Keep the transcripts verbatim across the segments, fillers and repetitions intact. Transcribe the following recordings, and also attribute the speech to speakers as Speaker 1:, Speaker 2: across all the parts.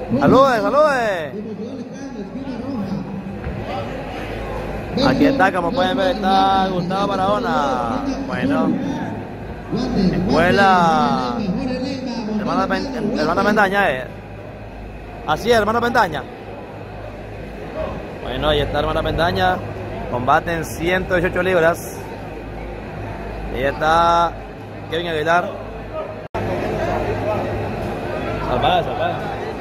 Speaker 1: Saludes, saludes. Aquí está, como pueden ver, está Gustavo Barahona. Bueno, escuela hermana, Pen, hermana Pendaña, eh. Así es, hermana Pendaña. Bueno, ahí está hermana Pendaña. Combate en ciento dieciocho libras. Ahí está Kevin Aguilar. Salvada, salvada.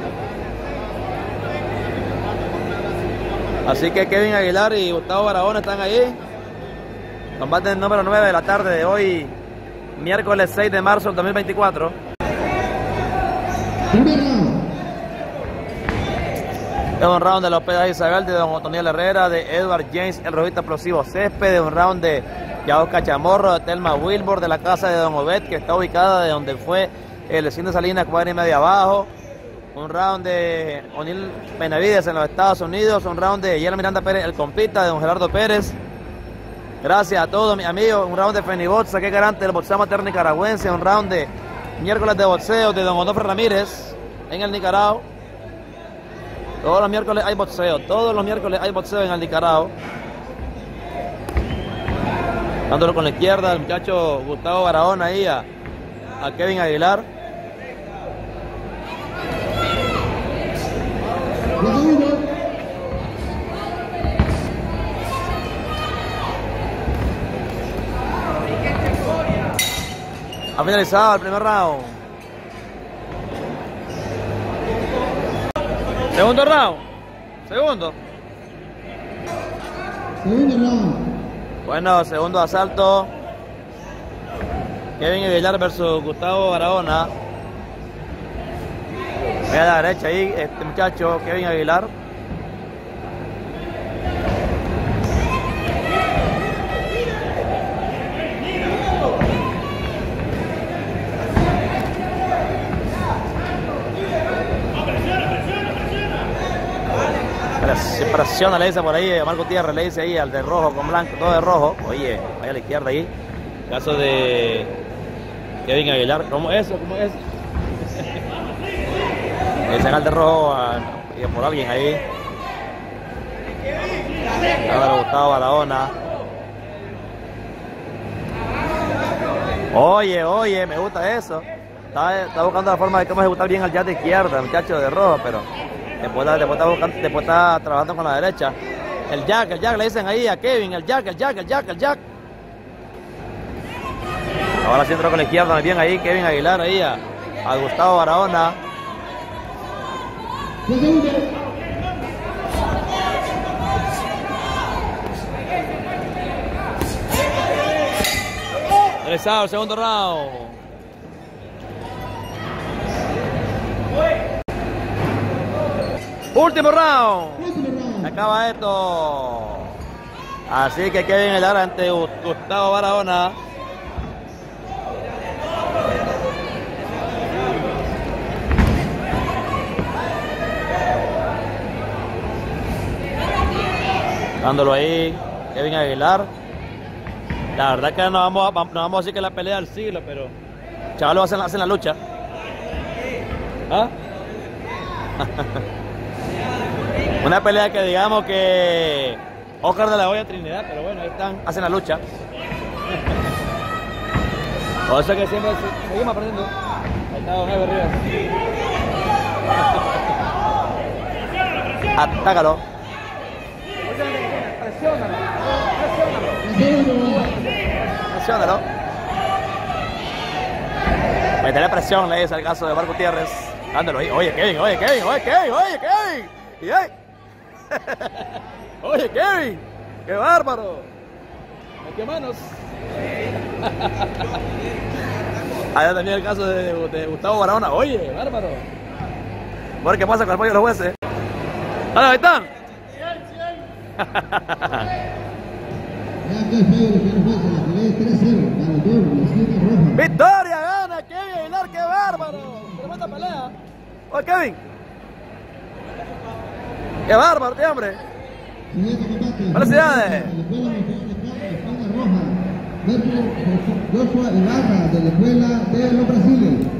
Speaker 1: Así que Kevin Aguilar y Gustavo Barahona están ahí. Combate número nueve de la tarde de hoy, miércoles seis de marzo del dos mil veinticuatro. Es un round de López de Isabel, de don Otoniel Herrera, de Edward James, el rojito explosivo Césped, de un round de Yao Cachamorro, de Telma Wilbur, de la casa de don Obed, que está ubicada de donde fue el vecino de Salinas, cuadra y media abajo. Un round de O'Neill Benavides en los Estados Unidos. Un round de Yela Miranda Pérez, el compita de don Gerardo Pérez. Gracias a todos mis amigos. Un round de Fenibot, saqué garante del boxeo amateur nicaragüense. Un round de miércoles de boxeo de don Onofre Ramírez en el Nicaragua. Todos los miércoles hay boxeo. Todos los miércoles hay boxeo en el Nicaragua. Dándolo con la izquierda el muchacho Gustavo Barahona ahí a, a Kevin Aguilar. Ha finalizado el primer round. Segundo round. Segundo.
Speaker 2: Segundo round.
Speaker 1: Bueno, segundo asalto. Kevin Aguilar versus Gustavo Barahona. Ve a la derecha ahí este muchacho Kevin Aguilar. Presiona, le dice por ahí a Marco Gutiérrez, le dice ahí al de rojo con blanco, todo de rojo. Oye, vaya a la izquierda ahí. Caso de Kevin Aguilar. ¿Cómo es eso? ¿Cómo es eso? Le dicen al de rojo a, a, por alguien ahí. Ahora Gustavo Barahona. Oye, oye, me gusta eso. Está, está buscando la forma de cómo ejecutar bien al jab de izquierda, el muchacho de rojo, pero después, después, está buscando, después está trabajando con la derecha. El jack, el jack, le dicen ahí a Kevin, el jack, el jack, el jack, el jack. Ahora sí entró con la izquierda, bien ahí Kevin Aguilar, ahí a, a Gustavo Barahona. Regresado el segundo round. Último round. Se acaba esto. Así que Kevin Aguilar ante Gustavo Barahona. Dándolo ahí, Kevin Aguilar. La verdad que no vamos, a, no vamos a decir que es la pelea del siglo, pero chavales hacen, hacen la lucha. ¿Ah? Una pelea que digamos que Oscar de la Hoya Trinidad, pero bueno, ahí están, hacen la lucha. Por eso que siempre seguimos aprendiendo. Ahí está Don Ever Rivas. Atácalo. Presiónalo. Presiónalo. Meterle presión, le dice al caso de Marco Gutiérrez. Dándolo ahí. Oye, Kevin, oye, Kevin, oye, Kevin, oye, Kevin. Y ahí. Oye, Kevin. ¡Qué bárbaro! ¿Qué manos? Allá también el caso de, de Gustavo Barahona. Oye, bárbaro. Bueno, ¿qué pasa con el pollo de los jueces? ¡Ahí están! ¡Victoria! ¡Gana Kevin Aguilar! ¡Qué bárbaro! ¡Tremenda pelea! ¡Oye, Kevin! ¡Qué bárbaro, tío, hombre! ¡Felicidades!
Speaker 2: Joshua Ibarra, de la Escuela de los Brasiles.